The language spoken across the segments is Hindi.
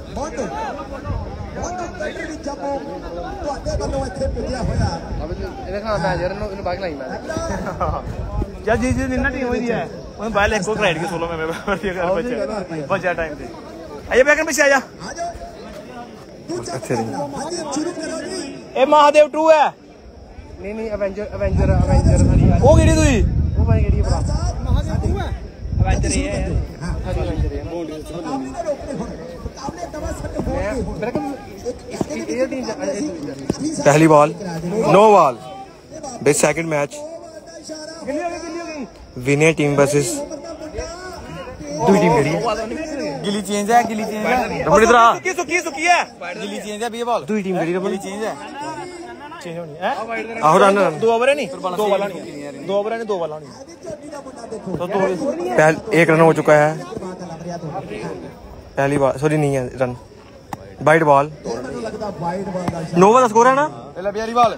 यार जी जी ना टीम हुई है उन्हें बाहर एक को क्राइड के 16 में बचा टाइम पे आइए बैकन पे आजा अच्छे ए महादेव 2 है नहीं एवेंजर वो केड़ी तुई वो भाई केड़ी भरा महादेव 2 है एवेंजर ही है पहली ball no ball base second match winner team versus दूसरी टीम केड़ी है गिली चेंज है रमण इधर आ सुकी है गिली चेंज है बी बॉल दूसरी टीम केड़ी रमण चेंज होनी है आहो रन 2 ओवर है नहीं 2 बॉल नहीं 2 ओवर है 2 बॉल नहीं तो एक रन हो चुका है पहली बॉल सॉरी नहीं है रन वाइड बॉल नो का स्कोर है ना पहली बॉल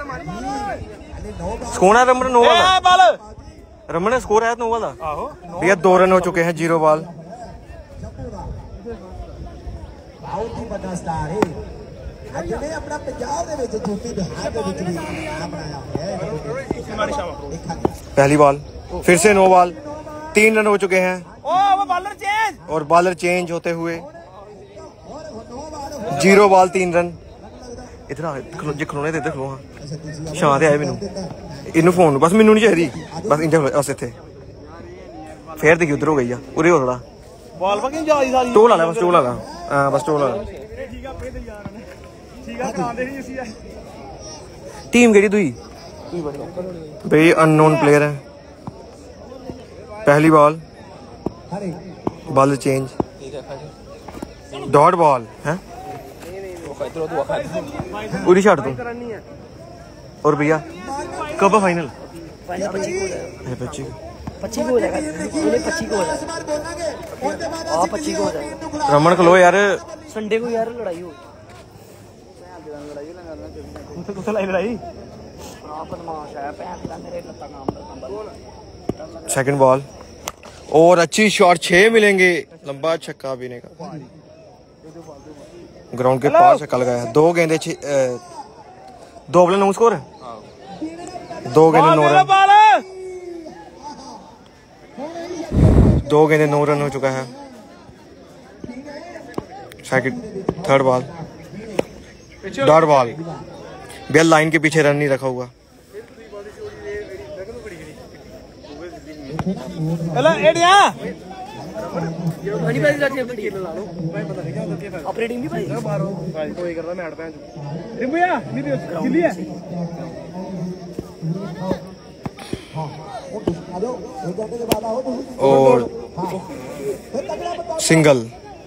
स्कोर है Raman no ball Raman score है नो वाला भैया 2 रन हो चुके हैं 0 बॉल पहली बॉल फिर से नो बॉल 3 रन हो चुके हैं और बॉलर चेंज होते हुए 0 बॉल 3 रन इधर जे खलोने दे खलो हाँ शांत आए मैनू इनू फोन बस मैनू नहीं चाहिए बस इंजा बस इत्थे फिर देखी उधर हो गई आ उरे हो थोड़ा टोल आ बस टोल आ हाँ बस टोल आ टीम केड़ी दुई भाई अननोन प्लेयर है पहली ball bowler change dot ball है उरी छाड़ दो और भैया कब फाइनल 25 को रमन खलो यार संडे को यार लड़ाई हो लड़ाई सेकंड बॉल और अच्छी शॉट 6 मिलेंगे लंबा छक्का पीने का ग्राउंड के पास छक्का लगाया 2 गेंदे 2 बॉल 9 स्कोर 2 गेंदे 9 रन 2 गेंदे 9 रन हो चुका है second third ball dot ball भैया लाइन के पीछे रन नहीं रखा हुआ ऑपरेटिंग भी भाई कोई करदा मैट भैन और सिंगल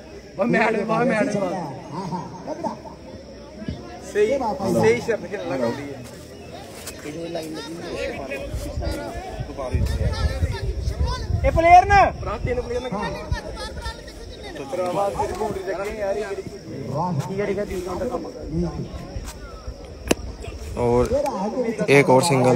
सही शर्त खेलना ग्राउंड है ए प्लेयर ना प्रांत 3 प्लेयर ना और एक और सिंगल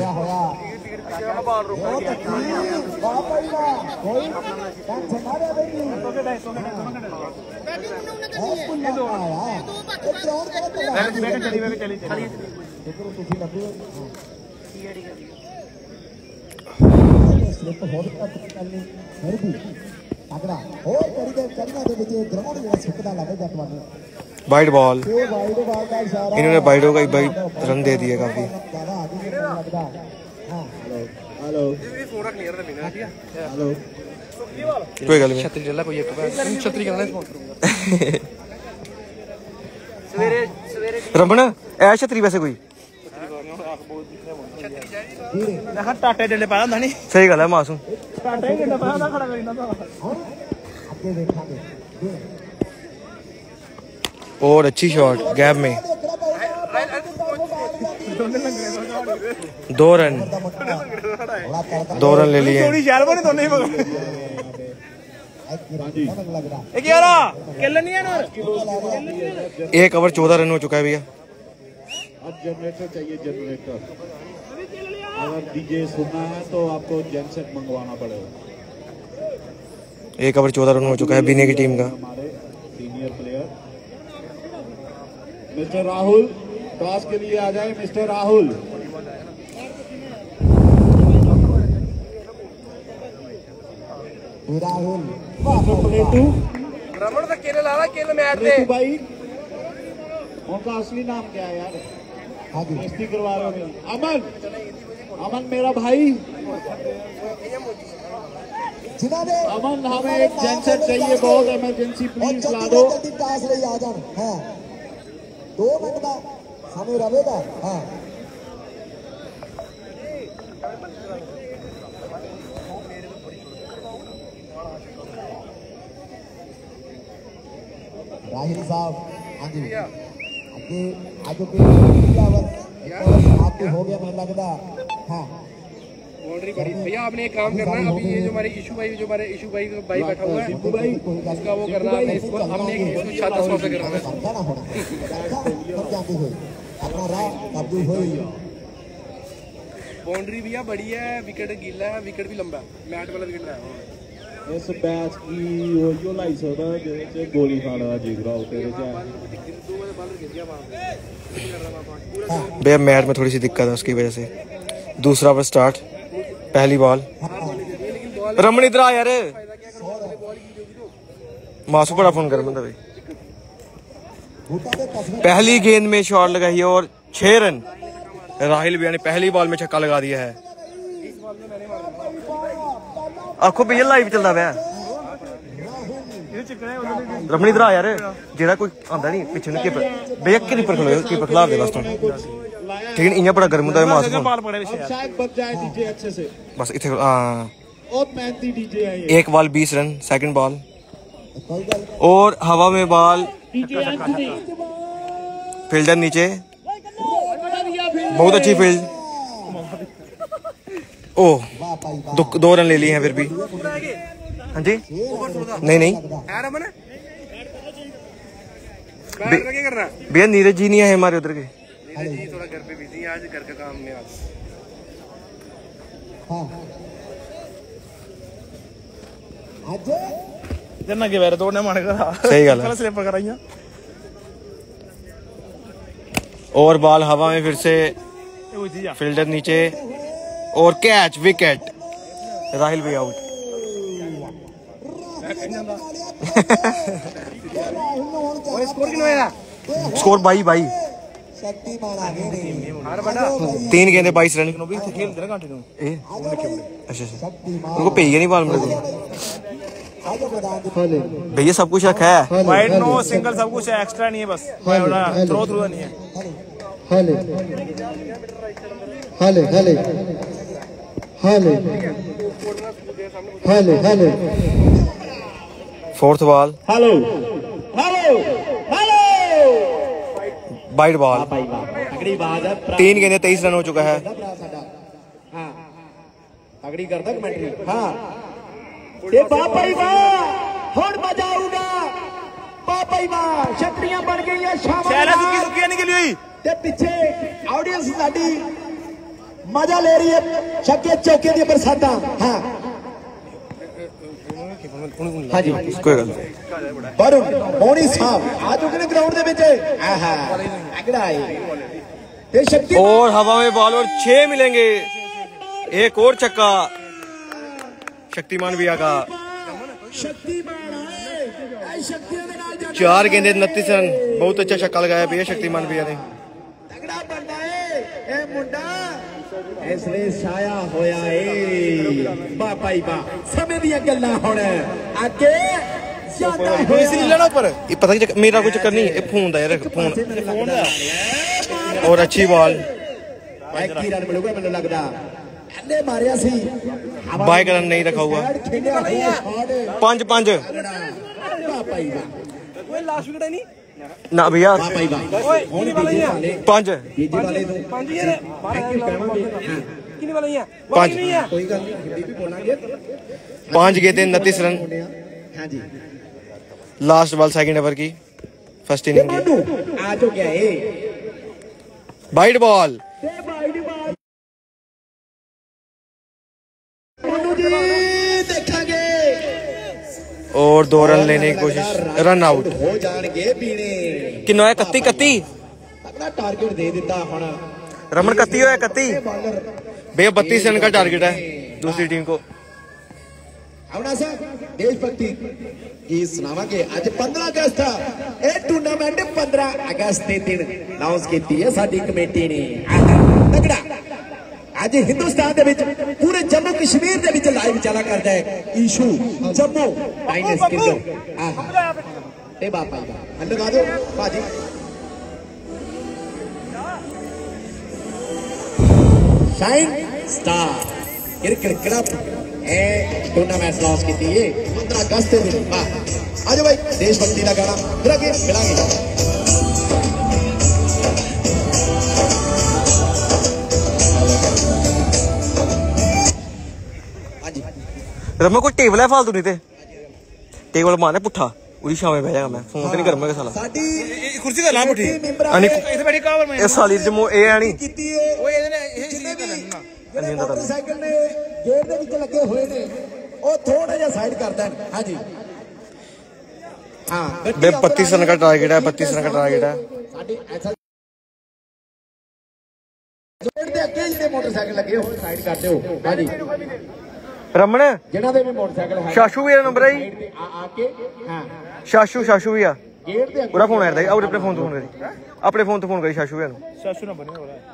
वाइड बॉल इन्होंने वाइडो का भाई रन दे दिया काफी कोई गल नहीं छतरी चला कोई एक छतरी करना रमन ऐ छतरी वैसे कोई टाटे डंडे पाया होंदा नहीं सही गल है मासूम टाटे डंडे पाया होंदा खड़ा करी ना और अच्छी शॉट गैप में 2 रन ले लिए एक ओवर 14 रन हो चुका है भैया अब जनरेटर चाहिए जनरेटर अगर डीजे सुनना है तो आपको जनसेट मंगवाना पड़ेगा एक ओवर 14 रन हो चुका है बीने की टीम का हमारे senior player mister Rahul toss के लिए आ जाए। मिस्टर राहुल प्लेटू रमन का केले ला केले मैट दे भाई, उनका असली नाम क्या है यार? मस्ती करवा रहे हो। अमन, अमन मेरा भाई, अमन हमें एक जेनसेट चाहिए, बहुत इमरजेंसी, प्लीज ला दो। 2 मिनट का समय रहेगा। हाँ राहिल साहब, हाँ जी, आपके हो गया मैं लगता। हाँ बाउंड्री बड़ी भैया, आपने एक काम करना है, अभी ये जो हमारे इशू भाई बैठा हुआ है उसका वो करना है, इसको हमने इसको छाता से करना है। बाउंड्री भैया बड़ी है, विकेट गीला है, विकेट भी लंबा है, मैट वाला विकेट है। इस मैच की यो लाई सकदा जे गोली खाना जिगरा तेरे जा। भैया मैच में थोड़ी सी दिक्कत है, उसकी वजह से दूसरा ओवर स्टार्ट। पहली बॉल, रमन इधर आ यार, मासू बड़ा फोन कर भाई। पहली गेंद में शॉट लगाई है और 6 रन। राहिल भैया ने पहली बॉल में छक्का लगा दिया है। आखो भैया लाइव चलता हुआ रमन इधर आ यार, जेड़ा कोई आंदा नहीं पिछे ने कीपर भैया कीपर खलो, कीपर खिला दे बस तू, ठीक है। इयां बड़ा गर्म होता है मास शायद बच जाए डीजे अच्छे से, बस इथे। हां और मेहनती डीजे है ये। एक बॉल 20 रन, सेकंड बॉल और हवा में बॉल, फील्डर नीचे, बहुत अच्छी फील्ड। ओह 2 रन ले लिए हैं फिर भी। हाँ जी, नहीं भैया नीरज जी नहीं है हमारे उधर के, थोड़ा घर पे बिजी है आज, घर का काम में आज। जन्ना के बारे तोड़ने मन करा, सही गल है। स्लिप कराइयां और बॉल हवा में फिर से, फील्डर नीचे और कैच, विकेट। राहिल भी आउट। स्कोर 22। 3 गेंदे 22 रन। अच्छा उनको पे नहीं बॉल मेरे को भैया, सब कुछ रखा है, वाइड नो सिंगल सब कुछ है, एक्स्ट्रा नहीं है, बस थ्रो नहीं है। Fourth ball, wide ball. 3 गेंदे 23 रन हो चुका है। अगड़ी करता कमेंट्री। हाँ बाबा ही वाह, हुण मजा आऊगा। बाबा ही वाह, छतरियां बन गई सुखी निकली हुई ते पिछे ऑडियंस साडी मजा ले रही है, छक्के चौके दी बरसाता। हाँ हाँ जी, कोई गल वरुण मोनी साहब आ चुके ने ग्राउंड दे विच। आहा अगड़ा है ते शक्ति और हवा में बॉल और 6 मिलेंगे। एक और छक्का शक्तिमान भैया का। 4 गेंदे 29 रन, बहुत अच्छा छक्का लगाया भैया शक्तिमान भैया ने। तगड़ा बंदा है ए मुंडा, इसलिए छाया होया है। बाबा ही बा, समय दी गल्लां हुण आगे ज्यादा होया। ये पता नहीं मेरा कोई चक्कर नहीं, फोन दा यार, फोन। और अच्छी बॉल, 21 रन मिलूगा मैंने लगता। पहले मारिया सी, बाइक रन नहीं रखा हुआ। 5 बाबा ही बा कोई लास्ट विकेट है नहीं ना भैया। 5 5 गेंदे 29 रन। लास्ट बॉल सेकंड ओवर की, फर्स्ट इनिंग की। आ तो क्या है, वाइड बॉल। देखेंगे और 2 रन लेने की कोशिश, रन आउट हो जाएंगे पीने। कितना है? 31 तगड़ा टारगेट दे दिता हुण रमन 31 होया 31 भैया 32 रन का टारगेट है दूसरी टीम को। अपना सा देशभक्ति की सुनावांगे। आज 15 अगस्त ये टूर्नामेंट 15 अगस्त के दिन अनाउंस की है साडी कमेटी ने। तगड़ा आज हिंदुस्तान दे विच पूरे जम्मू कश्मीर दे विच लाइव चला करता है ईशू जम्मू फाइनेंस किंग ए बापा लगा दो बाजी shine star cricket club tournament launch की 15 अगस्त के दिन। आज भाई देशभक्ति का गाना फिर आगे मिलांगे। रमन कोई टेबल है फालतू नहीं थे टेबल मारना पुट्ठा उड़ी शामे बह जाएगा मैं फोन तो नहीं करूंगा साला कुर्सी का पुठी इथे बैठी कावर में इस साली जमो ए है नहीं ओए ਇਹਦੇ ਨੇ मोटरसाइकिल ने गेट ਦੇ ਵਿੱਚ ਲੱਗੇ ਹੋਏ ਨੇ ਉਹ थोड़ा ਜਿਹਾ ਸਾਈਡ ਕਰ ਦੇਣ। ਹਾਂਜੀ हां 32 रन का टारगेट है 32 रन का टारगेट है ਸਾਡੀ ਐਸਾ गेट ਦੇ ਅੱਗੇ ਜਿਹੜੇ मोटरसाइकिल ਲੱਗੇ ਹੋਏ ਸਾਈਡ ਕਰ ਦਿਓ। ਹਾਂਜੀ रमन ਜਿਨ੍ਹਾਂ ਦੇ ਵੀ मोटरसाइकिल ਹੈ शाशू भी नंबर है आ के हां शाशू भी आ गेट ਦੇ पूरा फोन आ रहा है और अपने फोन तो फोन करी अपने फोन तो फोन करी शाशू भी शाशू ना बने हो रहा है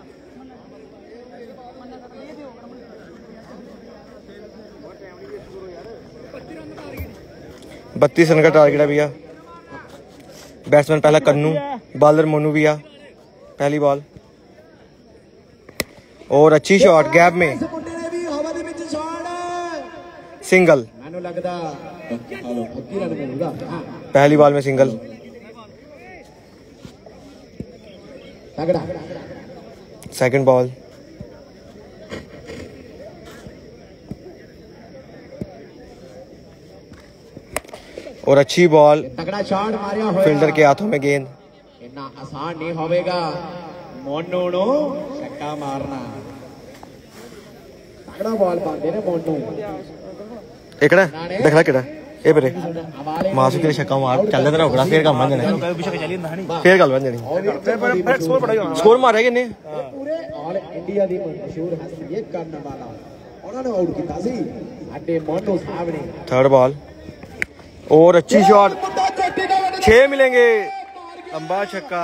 32 रन का टारगेट है भैया। बैट्समैन पहला कन्नू बॉलर मोनू भैया पहली बॉल और अच्छी शॉट गैप में सिंगल ਮੈਨੂੰ ਲੱਗਦਾ 30 ਰਨ ਮਿਲੂਗਾ। पहली बॉल में सिंगल तगड़ा सेकंड बॉल और अच्छी बॉल तगड़ा शॉट मारिया होया फील्डर के हाथों में गेंद इतना आसान नहीं होवेगा मोनू नो छक्का मारना। तगड़ा बॉल पाते ने मोनू एकड़ा देख ला केड़ा ए बेरे मासू के छक्का मार चल तेरा होगा फिर काम बन जाना फिर गल बन जानी स्कोर मारे किन्ने पूरे ऑल इंडिया दी मशहूर हस्ती ये करने वाला उन्होंने आउट कीता सी साडे मोनू साहब ने। थर्ड बॉल और अच्छी शॉट 6 मिलेंगे लंबा छक्का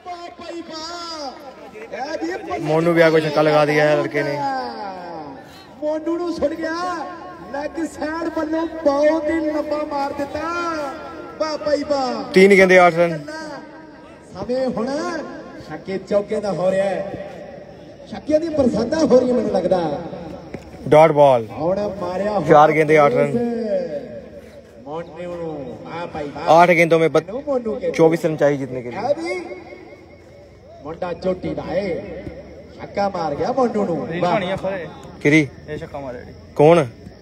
मोनू भी को छक्का लगा दिया है लड़के ने। मोनू नु छुड़ गया लेग साइड बल्लों बहुत ही लंबा मार देता बापा ही बा 3 गेंदे 8 रन। समय हुण छक्के चौके दा हो रहा है छक्के दी बरसाता हो रही है मैनूं लगदा। डॉट बॉल हुण मारिया 4 गेंदे 8 रन। 8 गेंदों में 24 रन चाहिए जीतने के लिए। मुंडा चोटी दा है छक्का मार गया मोनू नु किरी ये छक्का मारे कौन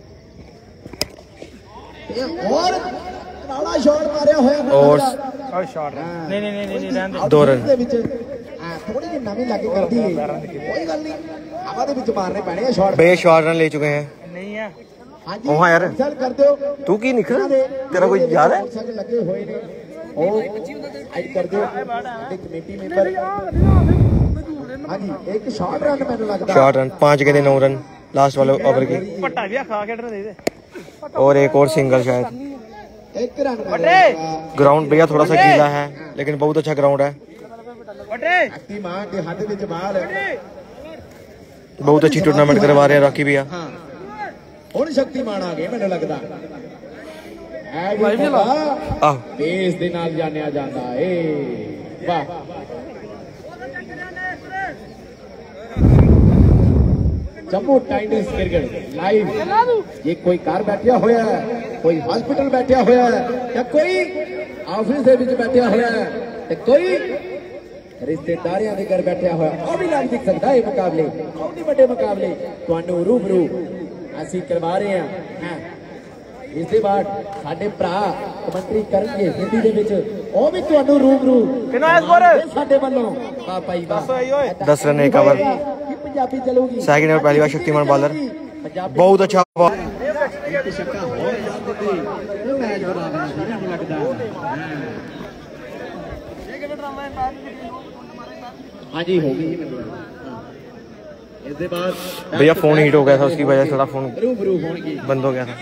और राणा शॉट मारिया होया और शॉट नहीं रहने दे 2 रन दे विच थोड़ी जी नवी लागे कर दी कोई गल नहीं हवा दे विच मारने पैणे आ शॉट बे शॉट रन ले चुके हैं। नहीं है हां ओह यार चल कर दो तू की निकल तेरा कोई याद है लगे हुए ने और साइड कर दो कमेटी मेंबर हां जी एक शॉट रन मैंने लगदा 4 रन 5 गेंदे 9 रन लास्ट वाले ओवर के पट्टा भी खा के दे दे और एक और सिंगल शायद। एक रन ग्राउंड भैया थोड़ा सा गीला है लेकिन बहुत अच्छा ग्राउंड है शक्तिमान के हाथ विच बाल बहुत अच्छी टूर्नामेंट करवा रहे हैं रॉकी भैया। हुण शक्तिमान आ गए मैंने लगदा आह पेस दे नाल जानिया जांदा ए वाह जम्मू टाइटंस क्रिकेट लाइव ये कोई कार बैठा होया है कोई हॉस्पिटल बैठा होया है या कोई ऑफिस दे विच बैठा होया है ते कोई रिश्तेदारियां दे घर बैठा होया ओ भी लाइव देख सकदा है मुकाबले बहुत बड़े मुकाबले तुहानू रूबरू ਅਸੀਂ ਕਰਵਾ ਰਹੇ ਹਾਂ ਇਸ ਦੇ ਬਾਅਦ ਸਾਡੇ ਭਰਾ ਕਮੈਂਟਰੀ ਕਰਨਗੇ ਹਿੰਦੀ ਦੇ ਵਿੱਚ ਉਹ ਵੀ ਤੁਹਾਨੂੰ ਰੂਬਰੂ ਕਿੰਨਾ ਹੈ ਸਕੋਰ ਸਾਡੇ ਵੱਲੋਂ ਪਾਪਾ ਜੀ ਬਸ 10 रन एक ओवर। पंजाबी चलूगी सेकंड ओवर पहली बार शक्तिमान बॉलर बहुत अच्छा बॉल छक्का हो जाते मैच बराबर नहीं लगता हाँ जी हो गई इसके बाद भैया फोन हीट हो गया था, उसकी वजह से थोड़ा फोन रूबरू होंगे बंद हो गया था।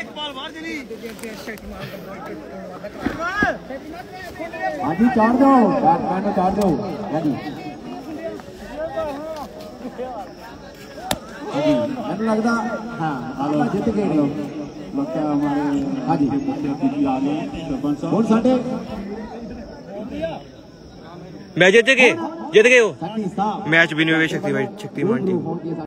हाँ जी चार दो बैट्समैन को चार दो। हाँ जी मैंने लगता हाँ हेलो जीत गए लोग लगता हमारे। हाँ जी आ गए और साढ़े मैच जीत गए हो, साथी साहब मैच विन हुए शक्तिमान टीम।